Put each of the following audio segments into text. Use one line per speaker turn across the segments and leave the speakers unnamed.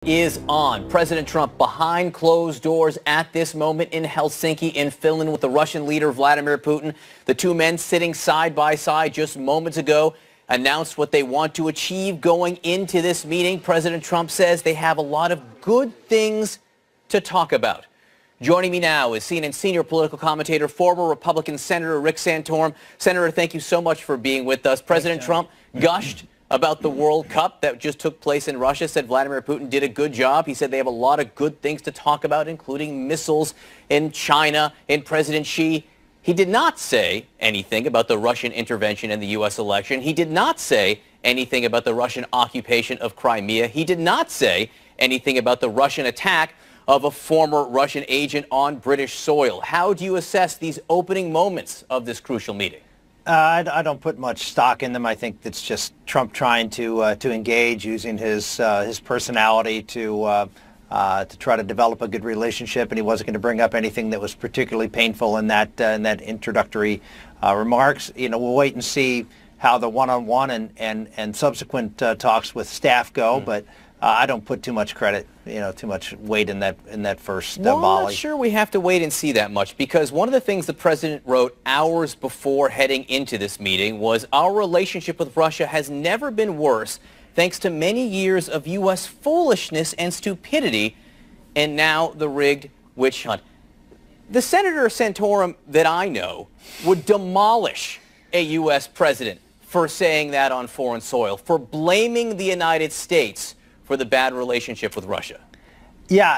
Is on. President Trump behind closed doors at this moment in Helsinki in Finland with the Russian leader Vladimir Putin. The two men sitting side by side just moments ago announced what they want to achieve going into this meeting. President Trump says they have a lot of good things to talk about. Joining me now is CNN senior political commentator, former Republican Senator Rick Santorum. Senator, thank you so much for being with us. President Trump gushed about the World Cup that just took place in Russia, said Vladimir Putin did a good job. He said they have a lot of good things to talk about, including missiles in China and President Xi. He did not say anything about the Russian intervention in the U.S. election. He did not say anything about the Russian occupation of Crimea. He did not say anything about the Russian attack of a former Russian agent on British soil. How do you assess these opening moments of this crucial meeting?
I don't put much stock in them. I think it's just Trump trying to engage, using his personality to try to develop a good relationship, and he wasn't going to bring up anything that was particularly painful in that introductory remarks. You know, we'll wait and see how the one-on-one and subsequent talks with staff go, but I don't put too much credit, too much weight in that first
volley.
Well,
I'm not sure we have to wait and see that much, because one of the things the president wrote hours before heading into this meeting was, our relationship with Russia has never been worse thanks to many years of U.S. foolishness and stupidity, and now the rigged witch hunt. The Senator Santorum that I know would demolish a U.S. president for saying that on foreign soil, for blaming the United States for the bad relationship with Russia.
Yeah,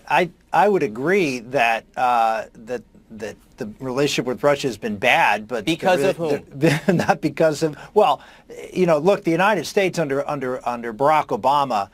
I would agree that that the relationship with Russia has been bad, but
because of whom?
Not because of, well, look, the United States under Barack Obama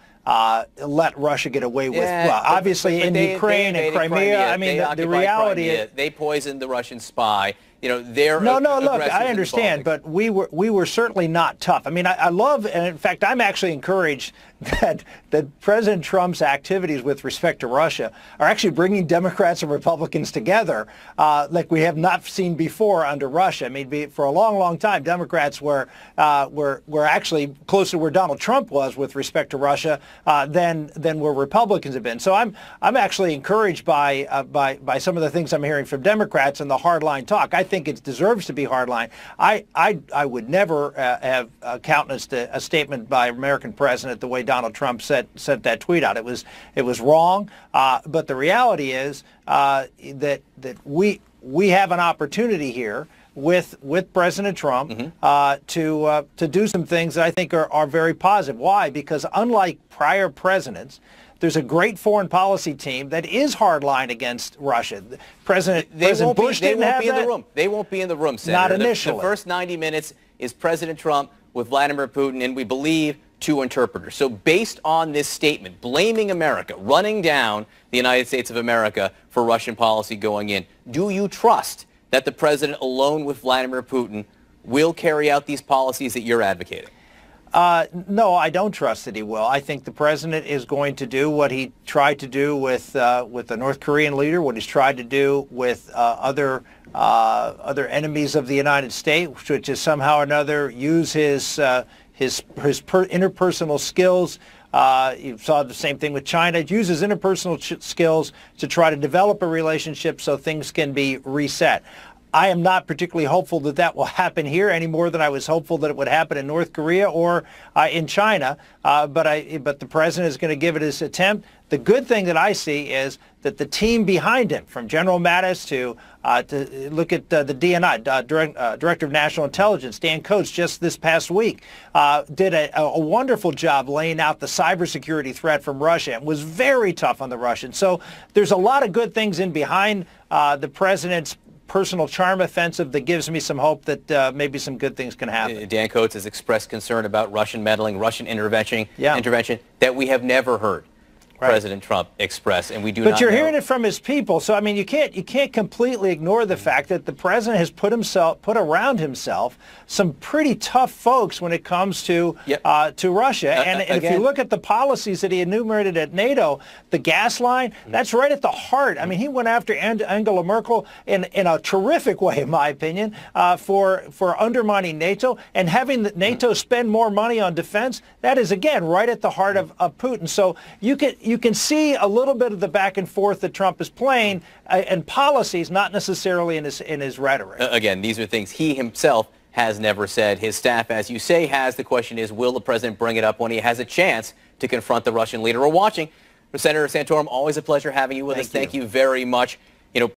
let Russia get away with, obviously in Ukraine and Crimea. I mean, the reality is
they poisoned the Russian spy. No,
look, I understand, but we were certainly not tough. I mean, I love, and in fact, I'm actually encouraged that President Trump's activities with respect to Russia are actually bringing Democrats and Republicans together like we have not seen before under Russia. I mean, for a long, long time, Democrats were actually closer to where Donald Trump was with respect to Russia than where Republicans have been. So I'm actually encouraged by some of the things I'm hearing from Democrats and the hardline talk. I think it deserves to be hardline. I would never have countenanced a statement by American president the way Donald Trump sent that tweet out. It was wrong. But the reality is that we have an opportunity here with President Trump to do some things that I think are very positive. Why? Because unlike prior presidents, there's a great foreign policy team that is hardline against Russia. President Bush didn't have that.
They won't be in the room, Senator.
Not initially.
The first 90 minutes is President Trump with Vladimir Putin, and we believe two interpreters. So based on this statement, blaming America, running down the United States of America for Russian policy going in, do you trust that the president, alone with Vladimir Putin, will carry out these policies that you're advocating?
No, I don't trust that he will. I think the president is going to do what he tried to do with the North Korean leader, what he's tried to do with other enemies of the United States, which is somehow or another use his interpersonal skills. You saw the same thing with China. It uses interpersonal skills to try to develop a relationship so things can be reset. I am not particularly hopeful that that will happen here any more than I was hopeful that it would happen in North Korea or in China. But the president is going to give it his attempt. The good thing that I see is that the team behind him, from General Mattis to look at the DNI, Director of National Intelligence, Dan Coats, just this past week, did a wonderful job laying out the cybersecurity threat from Russia and was very tough on the Russians. So there's a lot of good things in behind the president's personal charm offensive that gives me some hope that maybe some good things can happen.
Dan Coats has expressed concern about Russian meddling, Russian intervention that we have never heard. President Trump express, and we do
But
not
you're
know.
hearing it from his people, so I mean, you can't completely ignore the fact that the president has put around himself some pretty tough folks when it comes to Russia. And if you look at the policies that he enumerated at NATO, the gas line, that's right at the heart. I mean, he went after Angela Merkel in a terrific way, in my opinion, for undermining NATO and having NATO spend more money on defense. That is, again, right at the heart of Putin. So you can see a little bit of the back and forth that Trump is playing in policies, not necessarily in his rhetoric.
Again, these are things he himself has never said. His staff, as you say, has. The question is, will the president bring it up when he has a chance to confront the Russian leader? We're watching. Senator Santorum, always a pleasure having you with us. Thank you very much.